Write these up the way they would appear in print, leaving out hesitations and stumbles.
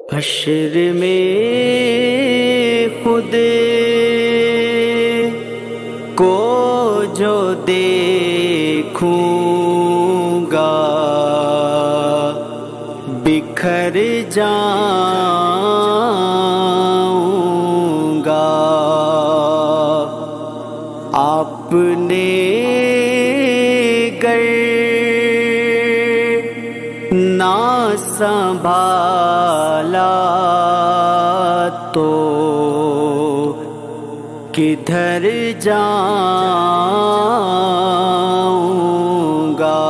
حشر میں خود کو جو دیکھوں گا بکھر جاؤں گا، آپ نے گر نہ سنبھالا تو کدھر جاؤں گا۔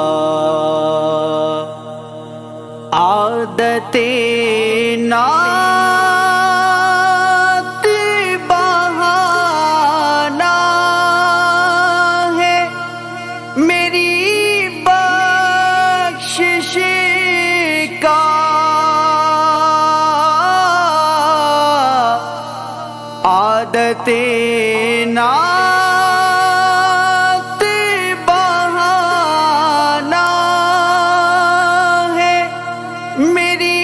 عادت نعت بہانا ہے میری بخشش کا، عادت نعت بہانا ہے میری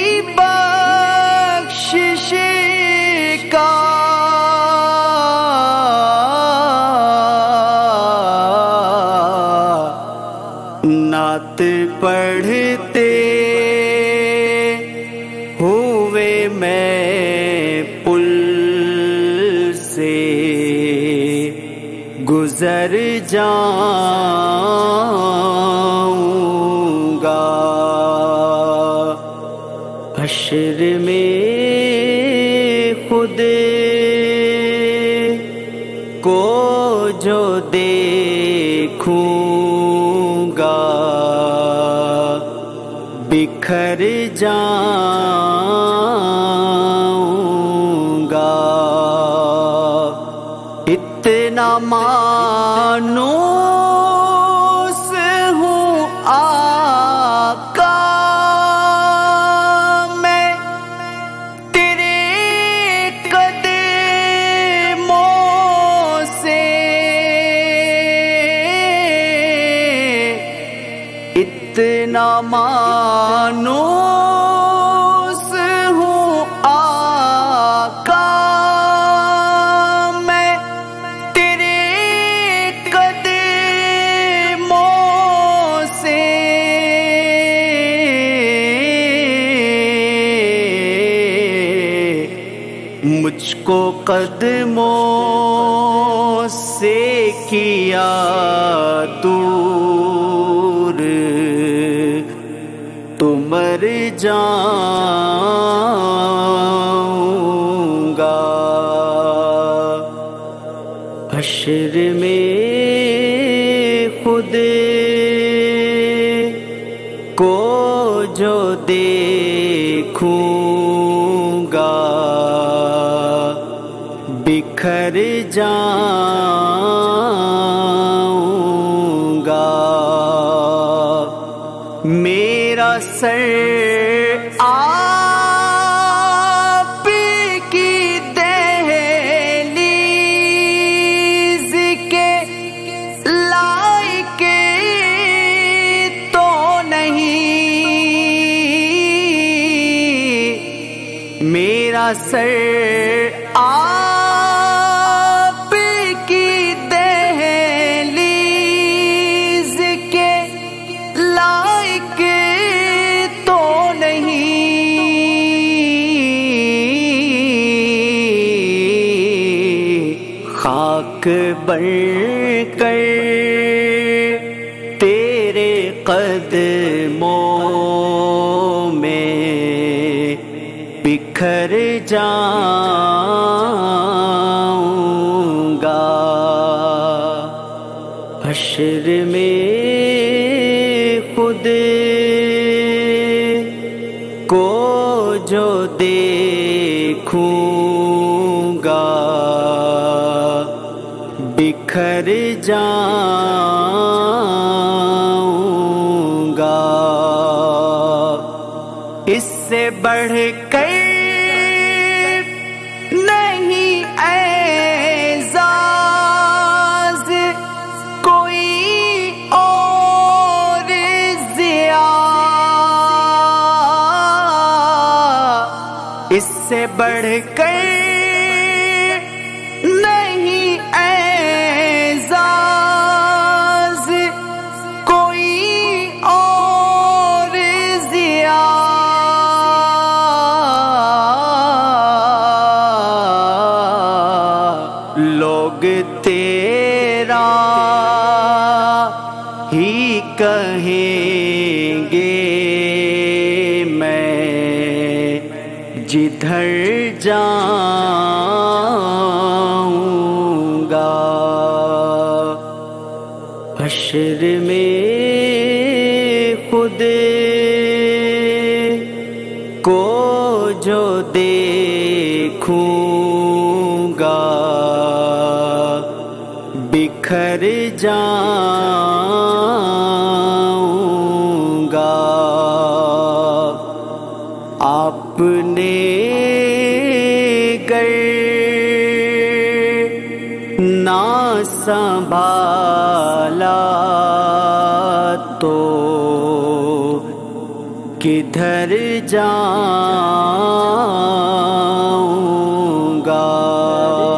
بخشش کا، نعت پڑھتے ہوئے میں پل سے گزر جاؤں گا۔ حشر میں خود کو جو دیکھوں گا بکھر جاؤں گا، اتنا مانوس ہوں آقا میں تیرے قدموں سے، اتنا مانوس ہوں آقا میں تیرے قدموں سے، مجھ کو قدموں سے کیا دور تو مر جاؤں گا۔ حشر میں خود کو جو دیکھوں گا بکھر جاؤں گا، میرا سر آپ کی دہلیز کے لائق تو نہیں، میرا سر آپ کی دہلیز کے لائق تو نہیں، خاک بن کر تیرے قدموں میں بکھر جاؤں گا۔ حشر میں خود کو جو دیکھوں گا بکھر جاؤں گا، اس سے بڑھ کر نہیں اعزاز کوئی اور ضیاء، اس سے بڑھ کر نہیں اعزاز کوئی اور ضیا لوگ تیرا ہی کہیں گے میں جدھر جاؤں گا حشر میں خود کو جو دیکھوں گا بکھر جاؤں گا آپ نے گر نہ سنبھالا تو کدھر جاؤں گا